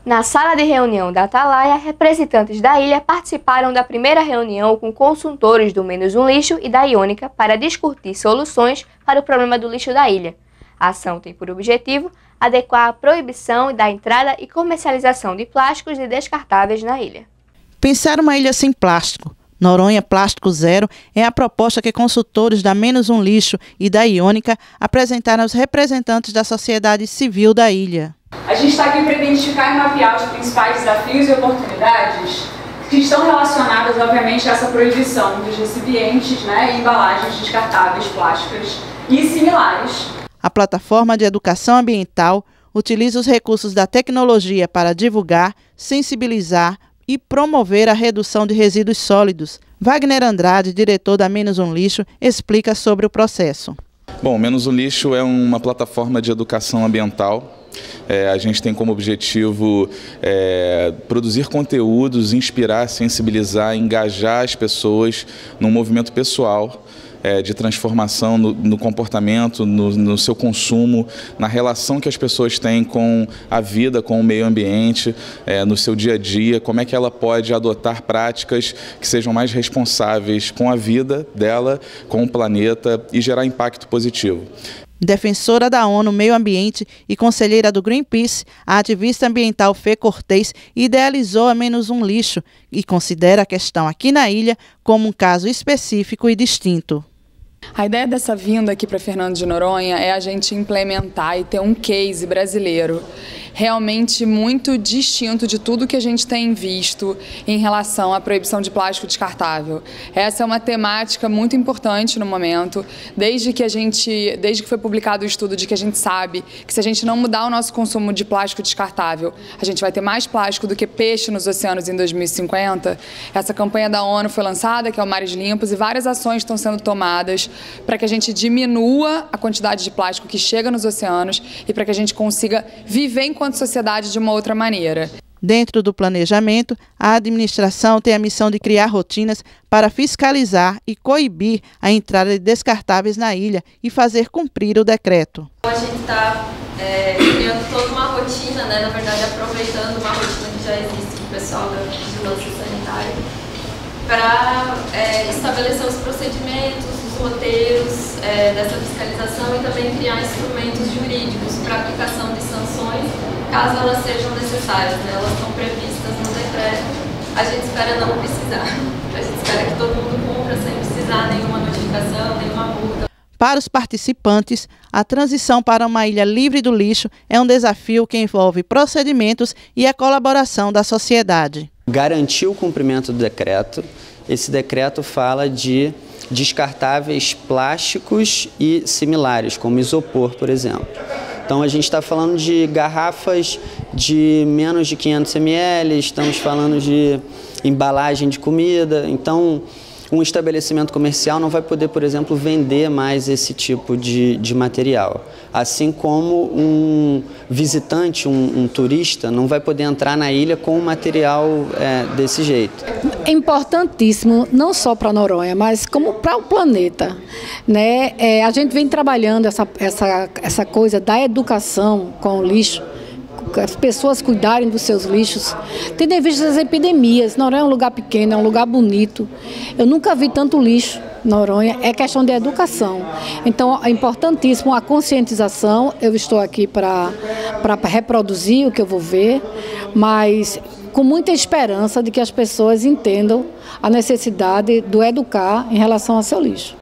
Na sala de reunião da Atalaia, representantes da ilha participaram da primeira reunião com consultores do Menos um Lixo e da Iônica para discutir soluções para o problema do lixo da ilha. A ação tem por objetivo adequar a proibição da entrada e comercialização de plásticos e descartáveis na ilha. Pensar uma ilha sem plástico. Noronha Plástico Zero é a proposta que consultores da Menos um Lixo e da Iônica apresentaram aos representantes da sociedade civil da ilha. A gente está aqui para identificar e mapear os principais desafios e oportunidades que estão relacionadas, obviamente, a essa proibição dos recipientes, e embalagens descartáveis plásticas e similares. A plataforma de educação ambiental utiliza os recursos da tecnologia para divulgar, sensibilizar e promover a redução de resíduos sólidos. Wagner Andrade, diretor da Menos um Lixo, explica sobre o processo. Bom, Menos um Lixo é uma plataforma de educação ambiental. A gente tem como objetivo produzir conteúdos, inspirar, sensibilizar, engajar as pessoas num movimento pessoal de transformação no comportamento, no seu consumo, na relação que as pessoas têm com a vida, com o meio ambiente, no seu dia a dia, como é que ela pode adotar práticas que sejam mais responsáveis com a vida dela, com o planeta e gerar impacto positivo. Defensora da ONU Meio Ambiente e conselheira do Greenpeace, a ativista ambiental Fê Cortez idealizou a Menos um Lixo e considera a questão aqui na ilha como um caso específico e distinto. A ideia dessa vinda aqui para Fernando de Noronha é a gente implementar e ter um case brasileiro realmente muito distinto de tudo que a gente tem visto em relação à proibição de plástico descartável. Essa é uma temática muito importante no momento, desde que foi publicado o estudo de que a gente sabe que se a gente não mudar o nosso consumo de plástico descartável, a gente vai ter mais plástico do que peixe nos oceanos em 2050. Essa campanha da ONU foi lançada, que é o Mares Limpos, e várias ações estão sendo tomadas para que a gente diminua a quantidade de plástico que chega nos oceanos e para que a gente consiga viver enquanto sociedade de uma outra maneira. Dentro do planejamento, a administração tem a missão de criar rotinas para fiscalizar e coibir a entrada de descartáveis na ilha e fazer cumprir o decreto. A gente está criando toda uma rotina, na verdade aproveitando uma rotina que já existe com o pessoal da vigilância sanitária, para estabelecer os procedimentos, os roteiros dessa fiscalização e também criar instrumentos jurídicos para aplicação de sanções, caso elas sejam necessárias. Elas estão previstas no decreto, a gente espera não precisar. A gente espera que todo mundo cumpra sem precisar nenhuma notificação, nenhuma multa. Para os participantes, a transição para uma ilha livre do lixo é um desafio que envolve procedimentos e a colaboração da sociedade. Garantir o cumprimento do decreto. Esse decreto fala de descartáveis plásticos e similares, como isopor, por exemplo. Então a gente está falando de garrafas de menos de 500 ml, estamos falando de embalagem de comida. Então um estabelecimento comercial não vai poder, por exemplo, vender mais esse tipo de material. Assim como um visitante, um turista, não vai poder entrar na ilha com um material desse jeito. É importantíssimo, não só para Noronha, mas como para o planeta. A gente vem trabalhando essa coisa da educação com o lixo, as pessoas cuidarem dos seus lixos, tendo em vista as epidemias. Noronha é um lugar pequeno, é um lugar bonito. Eu nunca vi tanto lixo. Noronha é questão de educação. Então é importantíssimo a conscientização. Eu estou aqui para reproduzir o que eu vou ver, mas com muita esperança de que as pessoas entendam a necessidade do educar em relação ao seu lixo.